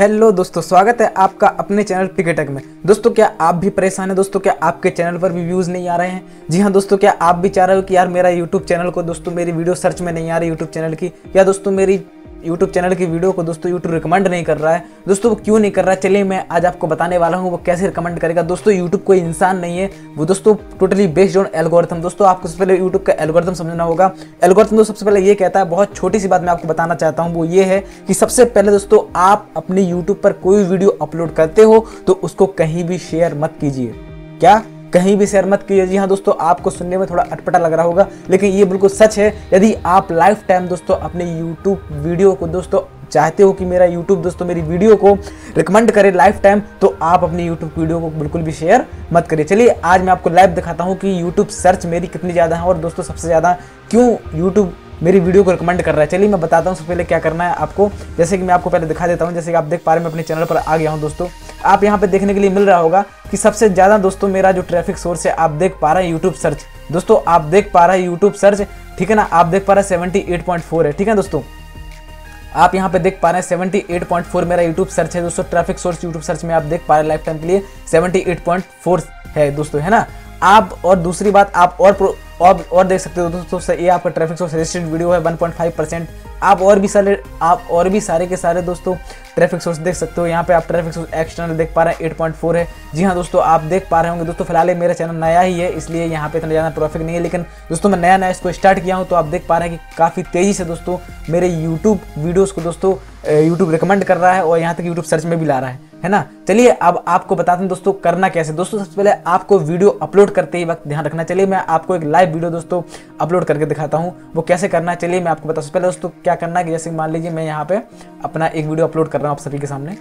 Hello दोस्तों, स्वागत है आपका अपने चैनल टिकटक में। दोस्तों, क्या आप भी परेशान हैं? दोस्तों, क्या आपके चैनल पर भी व्यूज़ नहीं आ रहे हैं? जी हाँ दोस्तों, क्या आप भी चाह रहे हो कि यार मेरा यूट्यूब चैनल को दोस्तों मेरी वीडियो सर्च में नहीं आ रही यूट्यूब चैनल की, या दोस्तों मेरी यूट्यूब चैनल की वीडियो को दोस्तों यूट्यूब रिकमेंड नहीं कर रहा है? दोस्तों वो क्यों नहीं कर रहा है, चलिए मैं आज आपको बताने वाला हूँ वो कैसे रिकमेंड करेगा। दोस्तों यूट्यूब कोई इंसान नहीं है, वो दोस्तों टोटली बेस्ड ऑन एल्गोरिथम। दोस्तों आपको सबसे पहले यूट्यूब का एल्गोरिथम समझना होगा। एल्गोरिथम दोस्तों सबसे पहले ये कहता है, बहुत छोटी सी बात मैं आपको बताना चाहता हूँ, वो ये है कि सबसे पहले दोस्तों आप अपने यूट्यूब पर कोई वीडियो अपलोड करते हो तो उसको कहीं भी शेयर मत कीजिए। क्या? कहीं भी शेयर मत कीजिए। जी हाँ दोस्तों, आपको सुनने में थोड़ा अटपटा लग रहा होगा, लेकिन ये बिल्कुल सच है। यदि आप लाइफ टाइम दोस्तों अपने यूट्यूब वीडियो को दोस्तों चाहते हो कि मेरा यूट्यूब दोस्तों मेरी वीडियो को रिकमेंड करे लाइफ टाइम, तो आप अपनी यूट्यूब वीडियो को बिल्कुल भी शेयर मत करिए। चलिए आज मैं आपको लाइव दिखाता हूँ कि यूट्यूब सर्च मेरी कितनी ज़्यादा है और दोस्तों सबसे ज़्यादा क्यों यूट्यूब मेरी वीडियो को रिकमेंड कर रहा है। चलिए मैं बताता हूँ सबसे पहले क्या करना है आपको। जैसे कि मैं आपको पहले दिखा देता हूँ। जैसे कि आप देख पा रहे हैं, मैं अपने चैनल पर आ गया हूँ। दोस्तों आप यहाँ पे देखने के लिए मिल रहा होगा कि सबसे ज़्यादा दोस्तों मेरा जो ट्रैफिक सोर्स है, आप देख पा रहे हैं यूट्यूब सर्च। दोस्तों आप देख पा रहे हैं यूट्यूब सर्च, ठीक है ना। आप देख पा रहे हैं 78.4 है, ठीक है दोस्तों। आप यहाँ पे देख पा रहे हैं 78.4 मेरा यूट्यूब सर्च है दोस्तों। ट्रैफिक सोर्स यूट्यूब सर्च में आप देख पा रहे हैं लाइफ टाइम के लिए 78.4 है दोस्तों, है ना। आप और दूसरी बात आप और देख सकते हो दोस्तों, ये आपका ट्रैफिक सोर्स रजिस्टर्ड वीडियो है 1.5%। आप और भी सारे के सारे दोस्तों ट्रैफिक सोर्स देख सकते हो। यहाँ पे आप ट्रैफिक सोर्स एक्सटर्नल देख पा रहे हैं 8.4 है। जी हाँ दोस्तों, आप देख पा रहे होंगे दोस्तों। फिलहाल मेरा चैनल नया ही है, इसलिए यहाँ पे इतना ज़्यादा ट्रैफिक नहीं है, लेकिन दोस्तों मैं नया इसको स्टार्ट किया हूँ, तो आप देख पा रहे हैं कि काफ़ी तेज़ी से दोस्तों मेरे यूट्यूब वीडियोज़ को दोस्तों यूट्यूब रिकमेंड कर रहा है और यहाँ तक यूट्यूब सर्च में भी ला रहा है ना। चलिए अब आपको बताते हैं दोस्तों करना कैसे। दोस्तों सबसे पहले आपको वीडियो अपलोड करते ही वक्त ध्यान रखना। चलिए मैं आपको एक लाइव वीडियो दोस्तों अपलोड करके दिखाता हूँ वो कैसे करना है। चलिए मैं आपको बताऊँ। सबसे पहले दोस्तों क्या करना है कि जैसे मान लीजिए मैं यहाँ पे अपना एक वीडियो अपलोड कर रहा हूँ आप सभी के सामने।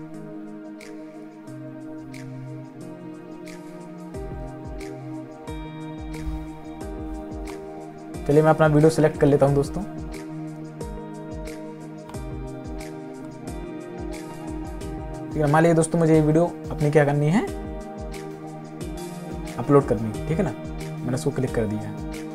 चलिए मैं अपना वीडियो सिलेक्ट कर लेता हूँ दोस्तों। मान लीजिए दोस्तों मुझे ये वीडियो अपनी क्या करनी है, अपलोड करनी है, ठीक है ना। मैंने इसको क्लिक कर दिया है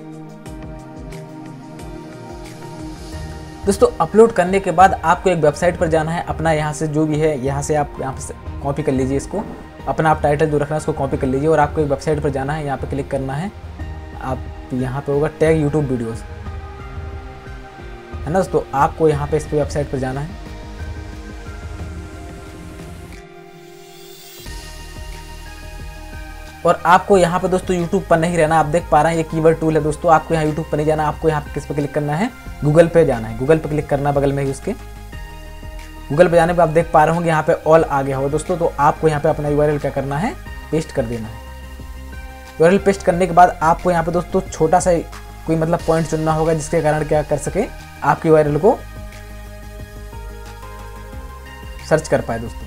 दोस्तों। अपलोड करने के बाद आपको एक वेबसाइट पर जाना है अपना, यहाँ से जो भी है यहाँ से आप यहाँ से कॉपी कर लीजिए इसको, अपना आप टाइटल जो रखना है उसको कॉपी कर लीजिए और आपको एक वेबसाइट पर जाना है। यहाँ पे क्लिक करना है, आप यहाँ पे होगा टैग यूट्यूब वीडियोस, है ना दोस्तों। आपको यहाँ पे इस वेबसाइट पर जाना है। और आपको यहाँ पे दोस्तों YouTube पर नहीं रहना। आप देख पा रहे हैं ये कीवर्ड टूल है दोस्तों। आपको यहाँ YouTube पर नहीं जाना, आपको यहाँ पे किस पे क्लिक करना है, गूगल पे जाना है। गूगल पे क्लिक करना है, बगल में ही उसके गूगल पे जाने पे आप देख पा रहे होंगे यहाँ पे ऑल आ गया हो दोस्तों। तो आपको यहाँ पे अपना URL क्या करना है, पेस्ट कर देना है। URL पेस्ट करने के बाद आपको यहाँ पे दोस्तों छोटा सा कोई मतलब पॉइंट चुनना होगा, जिसके कारण क्या कर सके आपकी URL को सर्च कर पाए दोस्तों।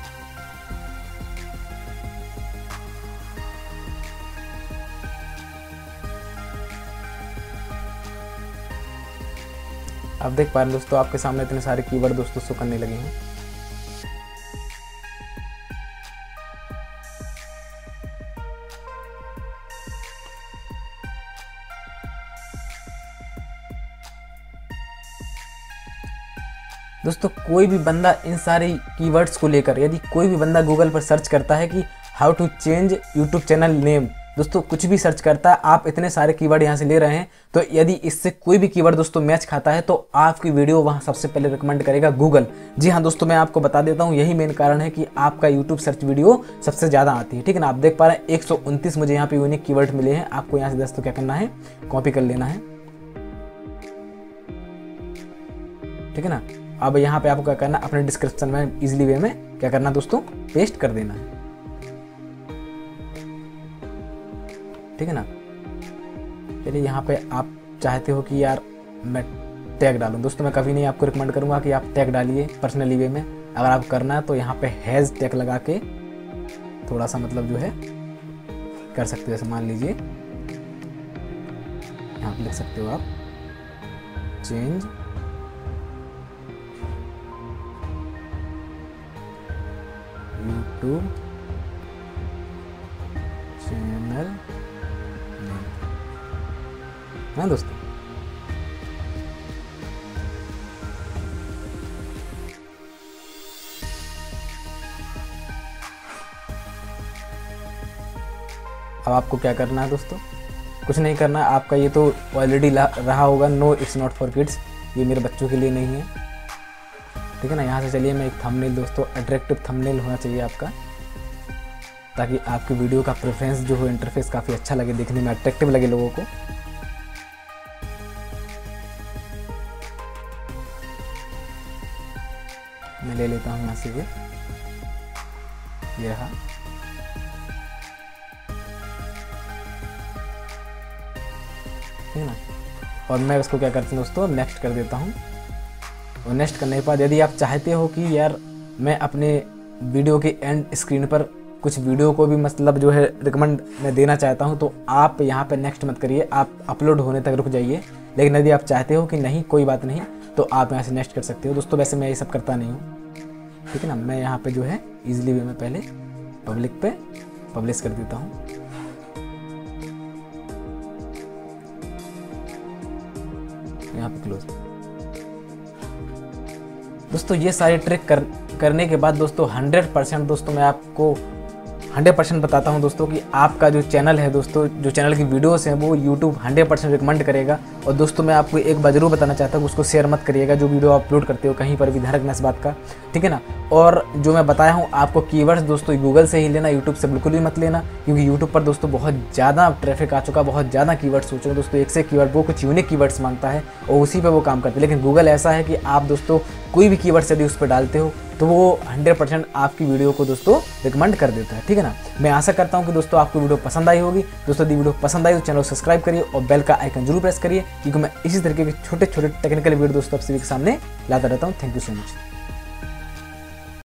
आप देख पा रहे हैं दोस्तों, आपके सामने इतने सारे कीवर्ड दोस्तों शो करने लगे हैं। दोस्तों कोई भी बंदा इन सारे कीवर्ड्स को लेकर, यदि कोई भी बंदा गूगल पर सर्च करता है कि how to change YouTube channel name, दोस्तों कुछ भी सर्च करता है, आप इतने सारे कीवर्ड यहाँ से ले रहे हैं, तो यदि इससे कोई भी कीवर्ड दोस्तों मैच खाता है तो आपकी वीडियो वहाँ सबसे पहले रिकमेंड करेगा गूगल। जी हाँ दोस्तों, मैं आपको बता देता हूँ, यही मेन कारण है कि आपका यूट्यूब सर्च वीडियो सबसे ज़्यादा आती है, ठीक है ना। आप देख पा रहे हैं 129 मुझे यहाँ पे यूनिक कीवर्ड मिले हैं। आपको यहाँ से दोस्तों क्या करना है, कॉपी कर लेना है, ठीक है ना। अब यहाँ पे आपको क्या करना है, अपने डिस्क्रिप्शन में इजीली वे में क्या करना है दोस्तों, पेस्ट कर देना है, ठीक है ना। चलिए यहाँ पे आप चाहते हो कि यार मैं टैग डालूं, दोस्तों मैं कभी नहीं आपको रिकमेंड करूंगा कि आप टैग डालिए पर्सनली वे में। अगर आप करना है तो यहाँ पे हैज़ टैग लगा के थोड़ा सा मतलब जो है कर सकते हो। जैसे मान लीजिए यहाँ पे लिख सकते हो आप चेंज यूट्यूब चैनल, है दोस्तों। अब आपको क्या करना है दोस्तों, कुछ नहीं करना है। आपका ये तो ऑलरेडी रहा होगा, no it's not for kids, ये मेरे बच्चों के लिए नहीं है, ठीक है ना। यहाँ से चलिए मैं एक थंबनेल दोस्तों, अट्रैक्टिव थंबनेल होना चाहिए आपका, ताकि आपकी वीडियो का प्रेफरेंस जो हो, इंटरफेस काफ़ी अच्छा लगे, देखने में अट्रैक्टिव लगे लोगों को। मैं ले लेता हूँ यहाँ से ये रहा। ठीक है ना। और मैं इसको क्या करता हूँ दोस्तों, नेक्स्ट कर देता हूँ। और नेक्स्ट करने के बाद यदि आप चाहते हो कि यार मैं अपने वीडियो के एंड स्क्रीन पर कुछ वीडियो को भी मतलब जो है रिकमेंड मैं देना चाहता हूँ, तो आप यहाँ पे नेक्स्ट मत करिए, आप अपलोड होने तक रुक जाइए। लेकिन यदि आप चाहते हो कि नहीं कोई बात नहीं, तो आप यहाँ से नेक्स्ट कर सकते हो दोस्तों। वैसे मैं ये सब करता नहीं हूँ, ठीक है ना। मैं यहाँ पे जो है ईजिली वे में पहले पब्लिक पे पब्लिश कर देता हूँ। यहाँ पे क्लोज। दोस्तों ये सारी ट्रिक करने के बाद दोस्तों 100% दोस्तों मैं आपको 100% बताता हूं दोस्तों कि आपका जो चैनल है दोस्तों, जो चैनल की वीडियोस हैं वो YouTube 100% रिकमेंड करेगा। और दोस्तों मैं आपको एक बात जरूर बताना चाहता हूँ, उसको शेयर मत करिएगा जो वीडियो अपलोड करते हो कहीं पर भी, ध्यान रखना इस बात का, ठीक है ना। और जो मैं बताया हूँ आपको कीवर्ड्स दोस्तों गूगल से ही लेना, यूट्यूब से बिल्कुल भी मत लेना, क्योंकि यूट्यूब पर दोस्तों बहुत ज़्यादा ट्रैफिक आ चुका, बहुत ज़्यादा कीवर्ड्स हो चुके दोस्तों। एक से कीवर्ड वो कुछ यूनिक कीवर्ड्स मांगता है और उसी पर वो काम करते हैं। लेकिन गूगल ऐसा है कि आप दोस्तों कोई भी कीवर्ड्स यदि उस पर डालते हो तो वो 100% आपकी वीडियो को दोस्तों रिकमेंड कर देता है, ठीक है ना। मैं आशा करता हूँ कि दोस्तों आपको वीडियो पसंद आई होगी। दोस्तों यदि वीडियो पसंद आई तो चैनल को सब्सक्राइब करिए और बेल का आइकन जरूर प्रेस करिए, क्योंकि मैं इसी तरीके के छोटे छोटे टेक्निकल वीडियो दोस्तों आप सभी के सामने लाता रहता हूँ। Thank you so much.